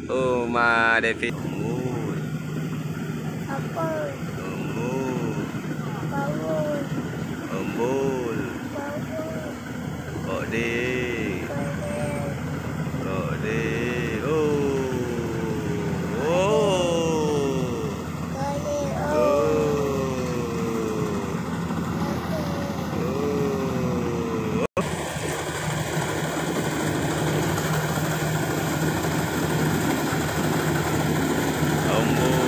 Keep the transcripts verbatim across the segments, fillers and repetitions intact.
Oh, Ma David. Apa? Embul. Bangun. Embul. Bangun. Kok dek. Bangun. Kok dek. Oh. Oh. Kali. Oh. Oh. Embul.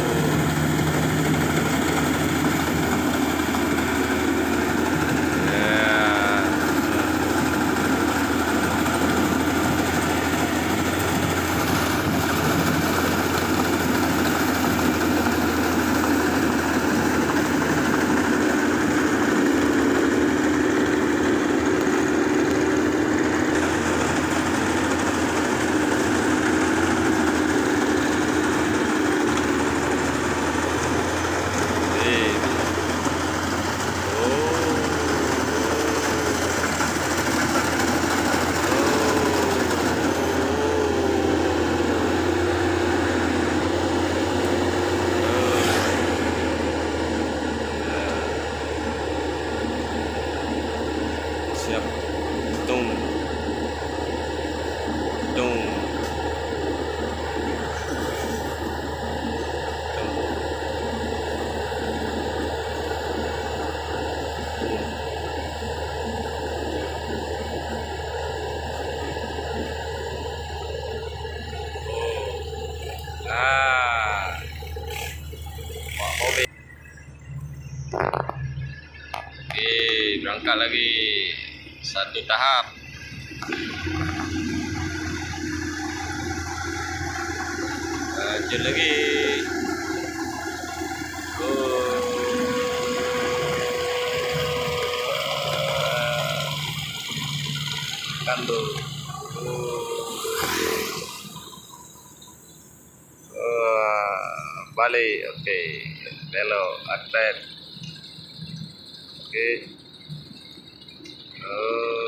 Siap. Tung. Tung. Ah. Wah, mobil. Okey, berangkat lagi. Satu tahap. Lanjut lagi. Oh. Kanto. Oh. Balik. Okey. Belok. Atas. Okey. Oh.